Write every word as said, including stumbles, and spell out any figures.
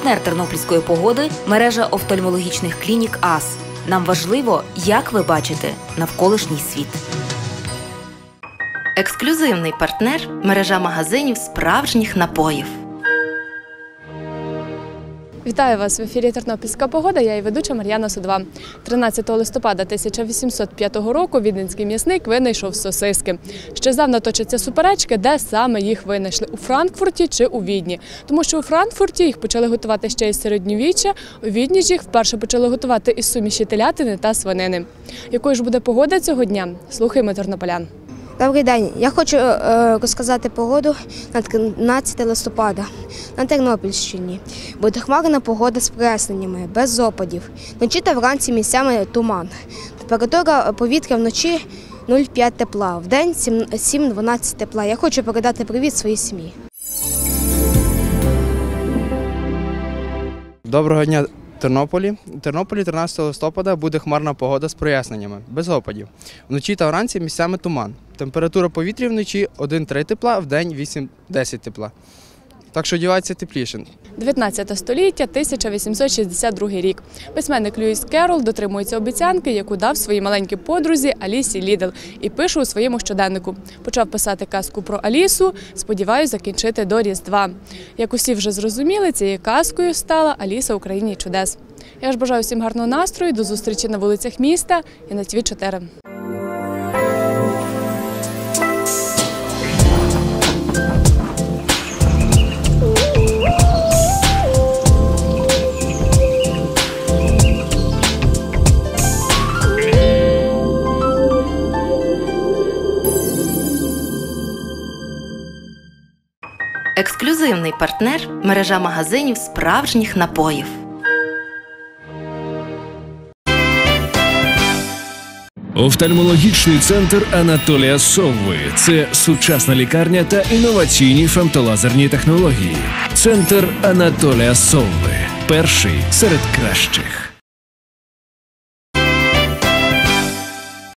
партнер тернопільської погоди – мережа офтальмологічних клінік АС. Нам важливо, як ви бачите навколишній світ. Ексклюзивний партнер – мережа магазинів справжніх напоїв. Вітаю вас в ефірі «Тернопільська погода», я і ведуча Мар'яна Судова. тринадцятого листопада тисяча вісімсот п'ятого року віденський м'ясник винайшов сосиски. Ще здавна точаться суперечки, де саме їх винайшли – у Франкфурті чи у Відні. Тому що у Франкфурті їх почали готувати ще із середньовіччя, у Відні ж їх вперше почали готувати із суміші телятини та свинини. Якою ж буде погода цього дня? Слухаємо тернополян. Добрий день. Я хочу е, розказати погоду на тринадцяте листопада на Тернопільщині. Буде хмарна погода з проясненнями, без опадів. Вночі та вранці місцями туман. Температура повітря вночі нуль цілих п'ять тепла, вдень сім дванадцять тепла. Я хочу передати привіт своїй сім'ї. Доброго дня, Тернополі. У Тернополі тринадцятого листопада буде хмарна погода з проясненнями, без опадів. Вночі та вранці місцями туман. Температура повітря вночі один цілих три тепла, вдень вісім десять тепла. Так що одягайтеся тепліше. дев'ятнадцяте століття, тисяча вісімсот шістдесят другий рік. Письменник Льюіс Керрол дотримується обіцянки, яку дав своїй маленькій подрузі Алісі Лідл, і пише у своєму щоденнику. Почав писати казку про Алісу, сподіваюся закінчити до Різдва. Як усі вже зрозуміли, цією казкою стала Аліса у країні чудес. Я ж бажаю всім гарного настрою, до зустрічі на вулицях міста і на ТВ чотири. Ексклюзивний партнер – мережа магазинів справжніх напоїв. Офтальмологічний центр Анатолія Совви – це сучасна лікарня та інноваційні фемтолазерні технології. Центр Анатолія Совви – перший серед кращих.